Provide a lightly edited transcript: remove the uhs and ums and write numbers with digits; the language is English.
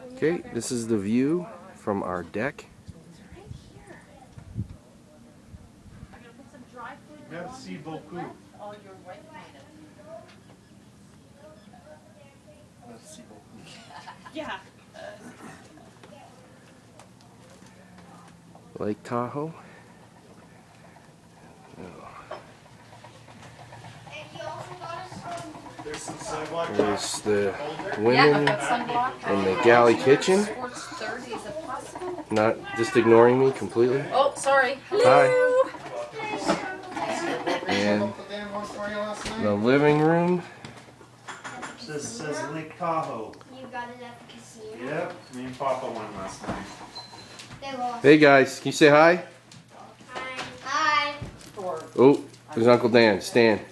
Okay, this is the view from our deck. Merci beaucoup. Merci beaucoup. Yeah. Lake Tahoe. There's the women in the galley kitchen. Not just ignoring me completely. Oh, sorry. Hi. And the living room. This says Lake Tahoe. You got it at the casino? Yep, me and Papa went last night. They lost. Hey guys, can you say hi? Hi. Hi. Oh, there's Uncle Dan. Stan.